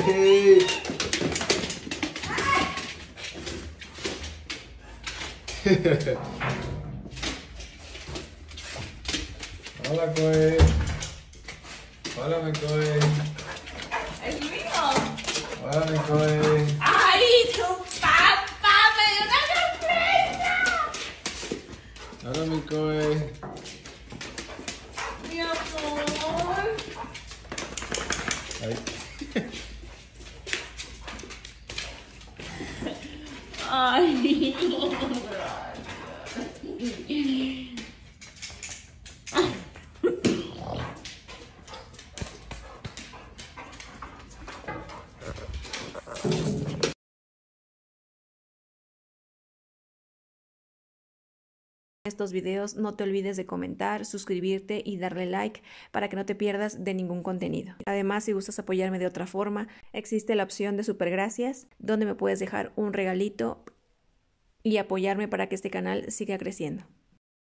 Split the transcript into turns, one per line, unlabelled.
Hola, Coe. Hola, mi Coe.
¿Es mío?
Hola, mi Coe.
¡Ay, tu papá me dio una sorpresa!
Hola, mi Coe.
Mi amor.
Ay.
Ay.
Estos videos, no te olvides de comentar, suscribirte y darle like para que no te pierdas de ningún contenido. Además, si gustas apoyarme de otra forma, existe la opción de Supergracias, donde me puedes dejar un regalito y apoyarme para que este canal siga creciendo.